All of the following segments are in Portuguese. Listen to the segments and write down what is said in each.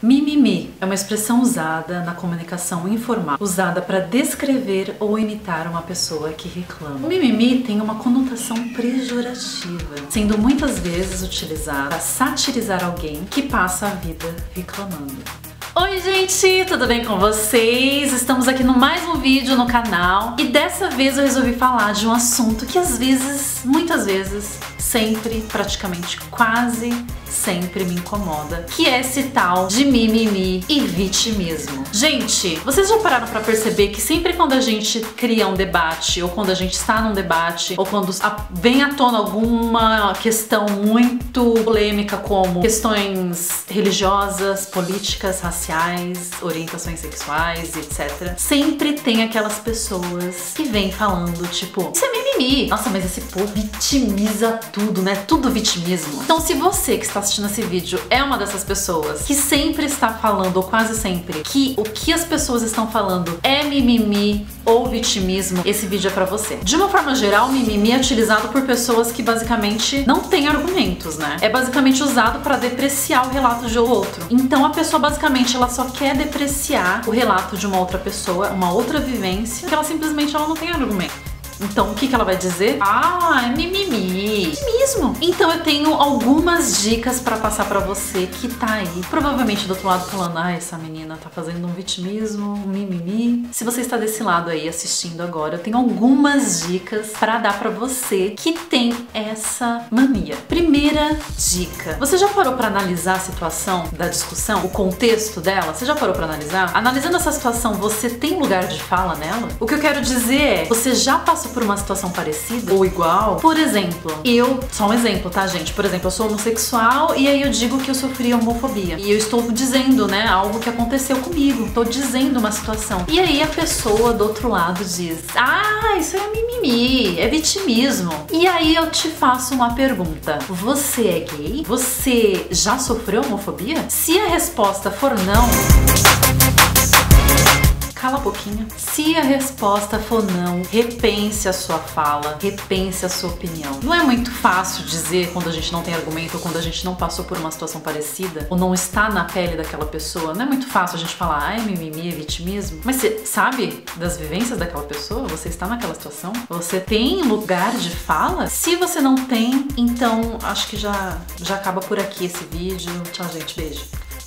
Mimimi é uma expressão usada na comunicação informal, usada para descrever ou imitar uma pessoa que reclama. O mimimi tem uma conotação pejorativa, sendo muitas vezes utilizado para satirizar alguém que passa a vida reclamando. Oi gente, tudo bem com vocês? Estamos aqui no mais um vídeo no canal e dessa vez eu resolvi falar de um assunto que às vezes, muitas vezes, sempre, praticamente quase sempre me incomoda, que é esse tal de mimimi e vitimismo. Gente, vocês já pararam pra perceber que sempre quando a gente cria um debate, ou quando a gente está num debate, ou quando vem à tona alguma questão muito polêmica, como questões religiosas, políticas, raciais, orientações sexuais, etc., sempre tem aquelas pessoas que vêm falando, tipo, isso é mimimi. Nossa, mas esse povo vitimiza tudo, né? Tudo vitimismo. Então, se você que está assistindo esse vídeo é uma dessas pessoas que sempre está falando, ou quase sempre, que o que as pessoas estão falando é mimimi ou vitimismo, esse vídeo é pra você. De uma forma geral, mimimi é utilizado por pessoas que basicamente não têm argumentos, né? É basicamente usado para depreciar o relato de outro. Então a pessoa basicamente ela só quer depreciar o relato de uma outra pessoa, uma outra vivência, porque ela simplesmente não tem argumento. Então, o que ela vai dizer? Ah, é mimimi. Mesmo. Então eu tenho algumas dicas pra passar pra você que tá aí, provavelmente do outro lado falando, ah, essa menina tá fazendo um vitimismo, um mimimi. Se você está desse lado aí assistindo agora, eu tenho algumas dicas pra dar pra você que tem essa mania. Primeira dica. Você já parou pra analisar a situação da discussão? O contexto dela? Você já parou pra analisar? Analisando essa situação, você tem lugar de fala nela? O que eu quero dizer é, você já passou por uma situação parecida ou igual? Por exemplo, só um exemplo, tá, gente? Por exemplo, eu sou homossexual e aí eu digo que eu sofri homofobia. E eu estou dizendo, né, algo que aconteceu comigo. Tô dizendo uma situação. E aí a pessoa do outro lado diz, ah, isso é mimimi, é vitimismo. E aí eu te faço uma pergunta. Você é gay? Você já sofreu homofobia? Se a resposta for não, cala a boquinha. Se a resposta for não, repense a sua fala, repense a sua opinião. Não é muito fácil dizer quando a gente não tem argumento ou quando a gente não passou por uma situação parecida ou não está na pele daquela pessoa. Não é muito fácil a gente falar, ah, é mimimi, é vitimismo. Mas você sabe das vivências daquela pessoa? Você está naquela situação? Você tem lugar de fala? Se você não tem, então acho que já acaba por aqui esse vídeo. Tchau, gente. Beijo.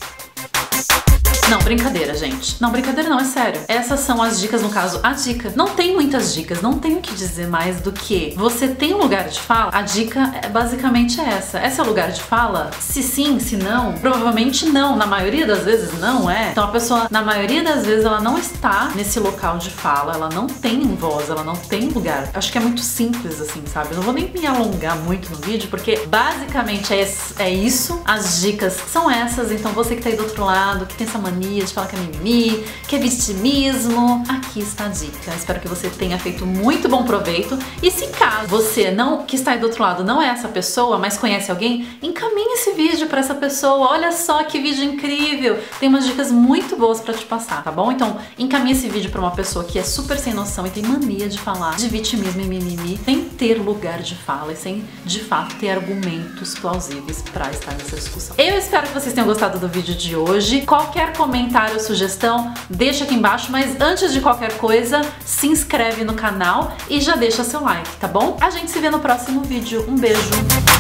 Não, brincadeira, gente. Não, brincadeira não, é sério. Essas são as dicas, no caso, a dica. Não tem muitas dicas, não tenho o que dizer mais do que você tem um lugar de fala? A dica é basicamente essa. Esse é o lugar de fala? Se sim, se não? Provavelmente não. Na maioria das vezes não é. Então a pessoa, na maioria das vezes, ela não está nesse local de fala, ela não tem voz, ela não tem lugar. Acho que é muito simples assim, sabe? Eu não vou nem me alongar muito no vídeo, porque basicamente é isso. As dicas são essas, então você que tá aí do outro lado, que tem essa mania de falar que é mimimi, que é vitimismo, aqui está a dica. Espero que você tenha feito muito bom proveito. E se caso você que está aí do outro lado não é essa pessoa, mas conhece alguém, encaminhe esse vídeo para essa pessoa. Olha só que vídeo incrível! Tem umas dicas muito boas para te passar, tá bom? Então encaminhe esse vídeo para uma pessoa que é super sem noção e tem mania de falar de vitimismo e mimimi sem ter lugar de fala e sem de fato ter argumentos plausíveis para estar nessa discussão. Eu espero que vocês tenham gostado do vídeo de hoje. Qualquer comentário ou sugestão, deixa aqui embaixo, mas antes de qualquer coisa, se inscreve no canal e já deixa seu like, tá bom? A gente se vê no próximo vídeo. Um beijo!